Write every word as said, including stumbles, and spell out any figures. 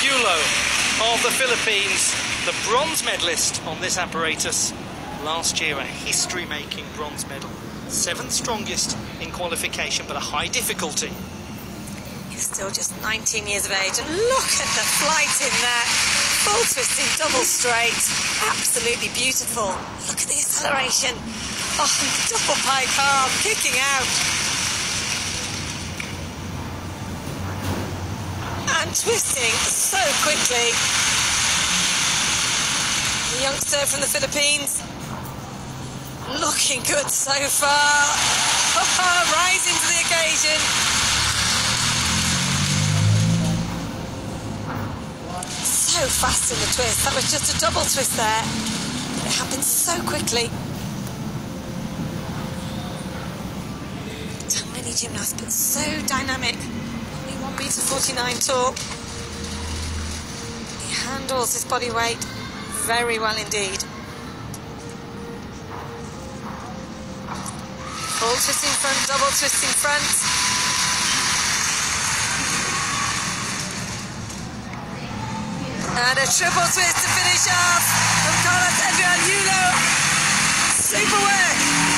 Yulo of the Philippines, the bronze medalist on this apparatus. Last year, a history-making bronze medal. Seventh strongest in qualification, but a high difficulty. He's still just nineteen years of age, and look at the flight in there. Full twisting, double straight, absolutely beautiful. Look at the acceleration. Oh, double pike arm, kicking out. And twisting so quickly. The youngster from the Philippines, looking good so far. Rising to the occasion. So fast in the twist. That was just a double twist there. It happened so quickly. Tiny gymnast, but so dynamic. Only one meter forty-nine tall. He handles his body weight very well indeed. Full twisting front, double twisting front. And a triple twist to finish off from Yulo. Super work.